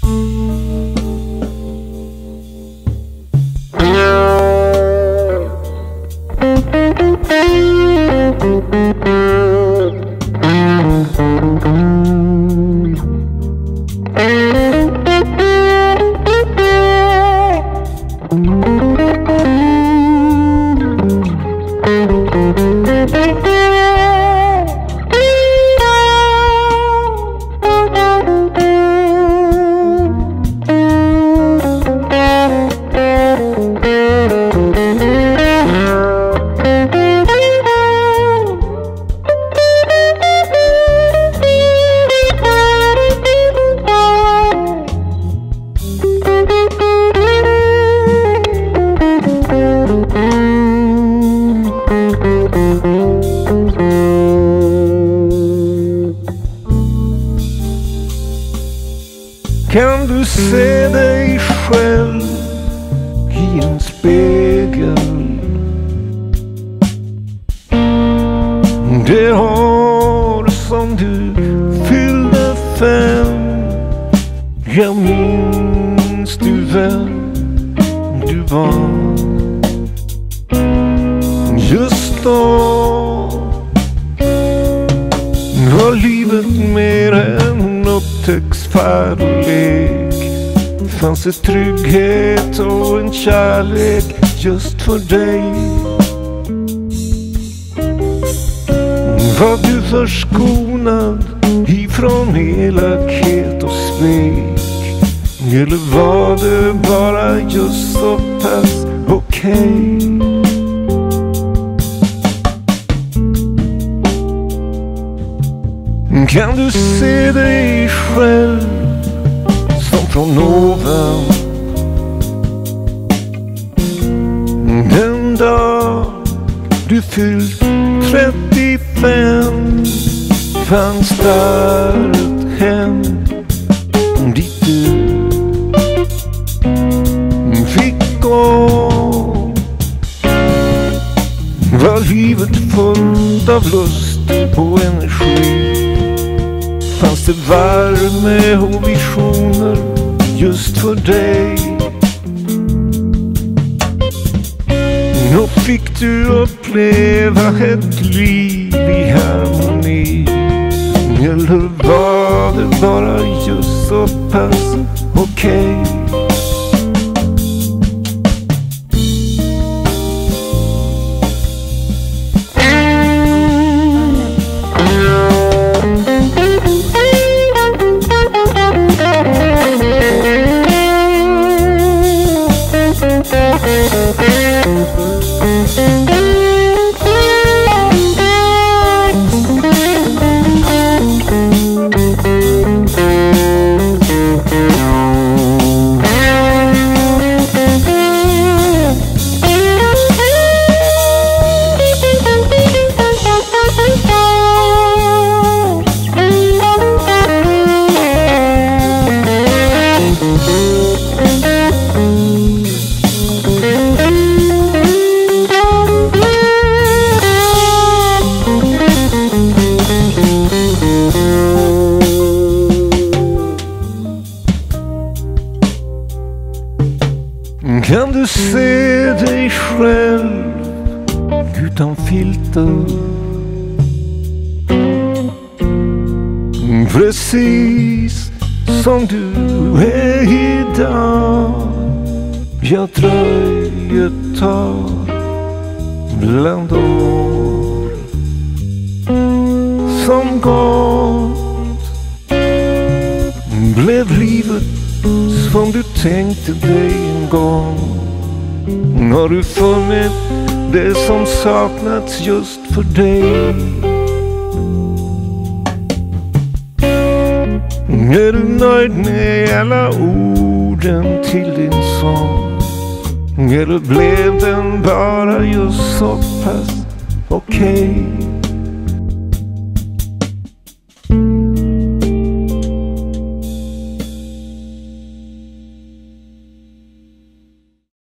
Kan du se dig själv i en spegel? Det år som du fyllde 5, jag minns du vem du var. Just då var livet mer än upptäcktsfärd och lek. Fanns det trygghet och en kärlek just för dig. Var du förskonad ifrån elakhet och svek? Eller var det bara just så pass okej? Kan du se dig själv som från ovan? Den dag du fyllt 35 fanns där ett hem dit du fick gå. Var livet fullt av lust och energi? Fanns det värme och visioner just för dig? Nå fick du uppleva ett liv i harmoni? Eller var det bara just så pass okej? Kan du se dig själv utan filter? Precis som du är idag. Jag dröjer ett tag bland år som gått. Blev livet som du tänkte dig en gång? Har du funnit det som saknats just för dig? Är du nöjd med alla orden till din sång? Eller blev den bara just så pass okej?